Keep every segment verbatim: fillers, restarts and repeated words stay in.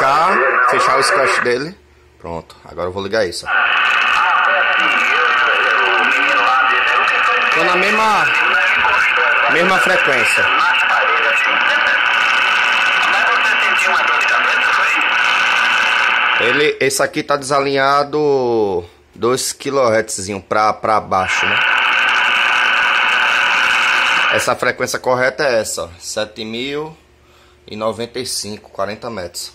clicar, fechar o scotch dele. Pronto, agora eu vou ligar isso. Tô na mesma, mesma frequência. Ele, esse aqui tá desalinhado dois quilohertz pra, pra baixo, né? Essa frequência correta é essa, ó, sete mil e noventa e cinco, quarenta metros.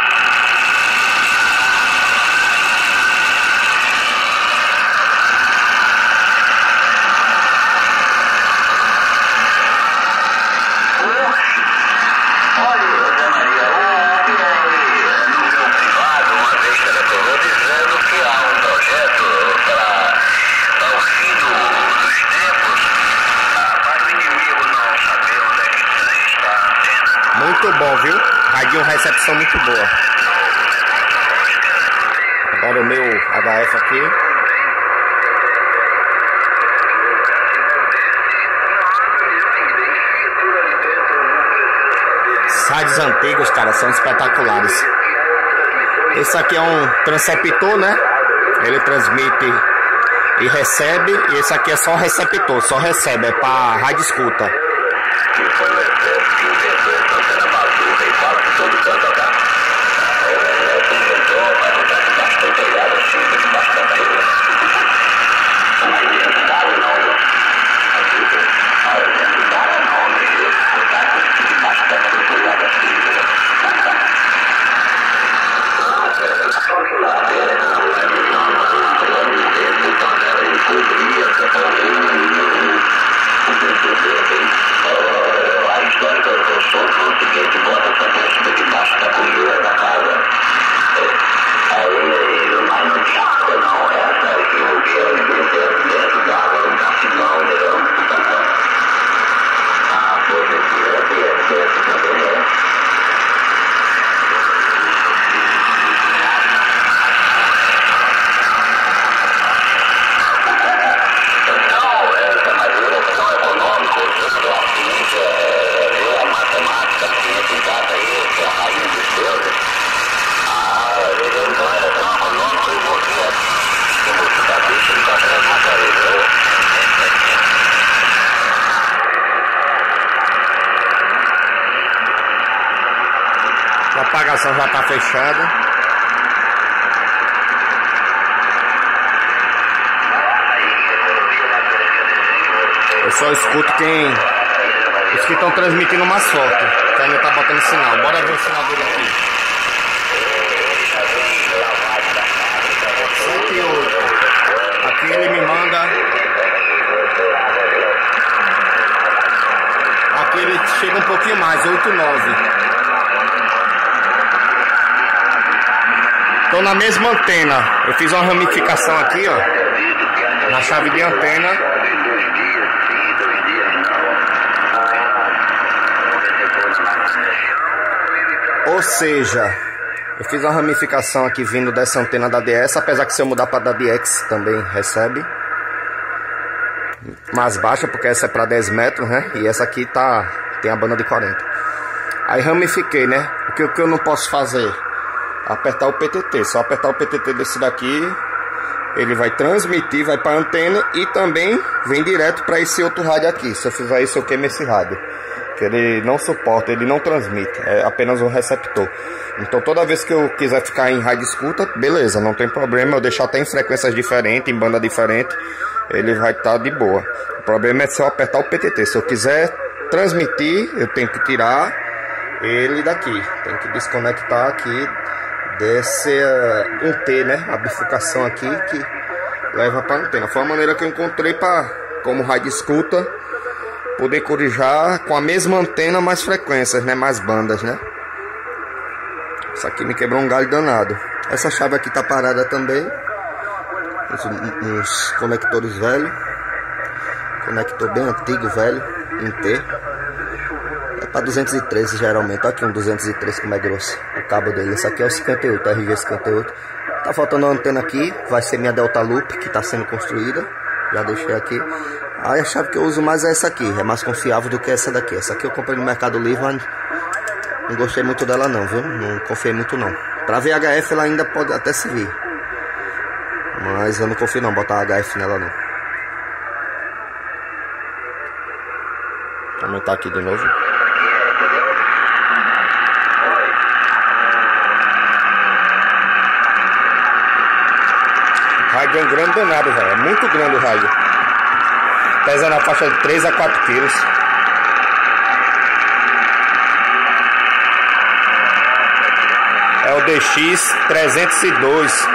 Muito bom, viu? Radinho, recepção muito boa. Agora o meu H F aqui. Os rádios antigos, cara, são espetaculares. Esse aqui é um transceptor, né? Ele transmite e recebe. E esse aqui é só receptor, só recebe, é para rádio escuta. A apagação já está fechada. Eu só escuto quem... os que estão transmitindo mais forte, que ainda está botando sinal. Bora ver o sinal dele aqui. cento e oito. Aqui ele me manda... aqui ele chega um pouquinho mais, oito e nove. Tô na mesma antena. Eu fiz uma ramificação aqui, ó, na chave de antena. Ou seja, eu fiz uma ramificação aqui vindo dessa antena da D S, apesar que se eu mudar para da D X também recebe mais baixa, porque essa é para dez metros, né? E essa aqui tá, tem a banda de quarenta. Aí ramifiquei, né? O que, o que eu não posso fazer? Apertar o P T T, só apertar o P T T desse daqui, ele vai transmitir, vai para a antena e também vem direto para esse outro rádio aqui. Se eu fizer isso, eu queimo esse rádio, que ele não suporta, ele não transmite, é apenas um receptor. Então toda vez que eu quiser ficar em rádio escuta, beleza, não tem problema, eu deixar até em frequências diferentes, em banda diferente, ele vai estar de boa. O problema é se eu apertar o P T T. Se eu quiser transmitir, eu tenho que tirar ele daqui, tenho que desconectar aqui desse uh, um T, né? A bifurcação aqui que leva para a antena. Foi a maneira que eu encontrei para, como rádio escuta, poder corujar com a mesma antena mais frequências, né? Mais bandas, né? Isso aqui me quebrou um galho danado. Essa chave aqui tá parada também. Uns, uns conectores velhos. Conector bem antigo, velho, em T. É para duzentos e treze geralmente. Olha aqui um duzentos e treze como é grosso o cabo dele. Esse aqui é o cinquenta e oito, R G cinquenta e oito. Tá faltando uma antena aqui. Vai ser minha Delta Loop, que tá sendo construída. Já deixei aqui. Aí a chave que eu uso mais é essa aqui. É mais confiável do que essa daqui. Essa aqui eu comprei no Mercado Livre, mas Não gostei muito dela não, viu? Não confiei muito não. Pra V H F ela ainda pode até servir. Mas eu não confio não, botar H F nela não. Vou aumentar aqui de novo. Rádio é um grande danado, velho. É muito grande o rádio. Pesa na faixa de três a quatro quilos. É o D X trezentos e dois.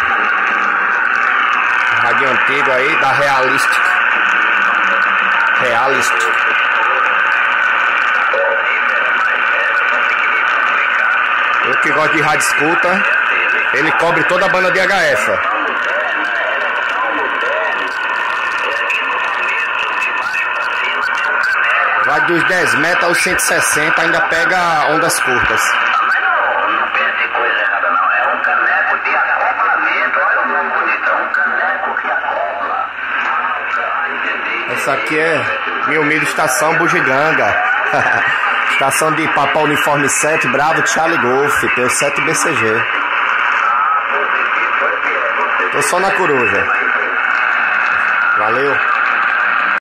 Rádio antigo aí da Realist. Realist. Eu que gosto de rádio escuta, ele cobre toda a banda de H F. Vai dos dez metros aos cento e sessenta, ainda pega ondas curtas. Essa aqui é Mil Milho Estação Bugiganga. Estação de Papa Uniforme sete, Bravo Charlie Golf, P O sete B C G. Tô só na coruja. Valeu.